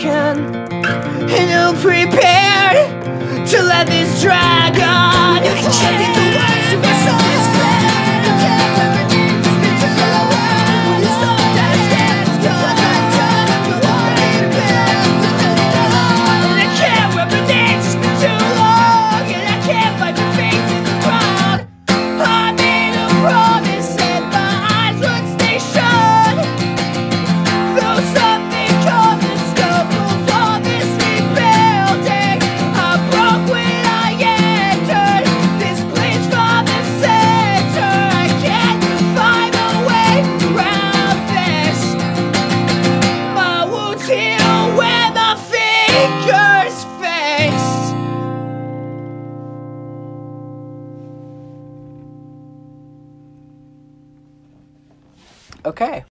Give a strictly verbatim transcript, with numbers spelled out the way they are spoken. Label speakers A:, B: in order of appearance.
A: can, and you're prepared to let this drag on. You can't change the words to my soul is clear. You can't wear it into the world. You stop that dance, 'cause I don't want it built to and I can't wear my name's just been too long, and I can't find my face in the crowd. I made a promise and my eyes would stay shut. Though something called the scope of all this rebuilding, I broke when I entered this place from the center. I can't find a way around this. My wounds heal when my fingers face. Okay.